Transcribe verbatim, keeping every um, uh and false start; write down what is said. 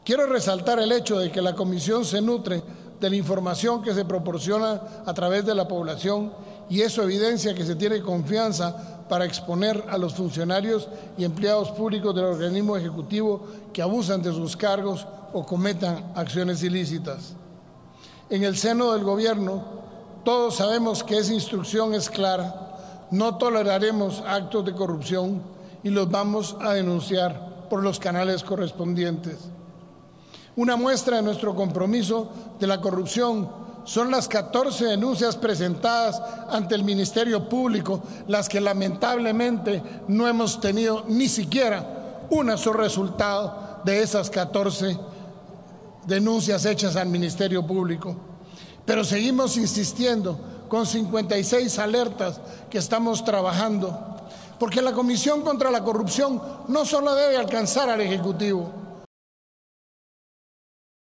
Quiero resaltar el hecho de que la Comisión se nutre de la información que se proporciona a través de la población y eso evidencia que se tiene confianza para exponer a los funcionarios y empleados públicos del organismo ejecutivo que abusan de sus cargos o cometan acciones ilícitas. En el seno del gobierno, todos sabemos que esa instrucción es clara: no toleraremos actos de corrupción y los vamos a denunciar por los canales correspondientes. Una muestra de nuestro compromiso de la corrupción son las catorce denuncias presentadas ante el Ministerio Público, las que lamentablemente no hemos tenido ni siquiera un solo resultado de esas catorce denuncias hechas al Ministerio Público. Pero seguimos insistiendo con cincuenta y seis alertas que estamos trabajando, porque la Comisión contra la Corrupción no solo debe alcanzar al Ejecutivo,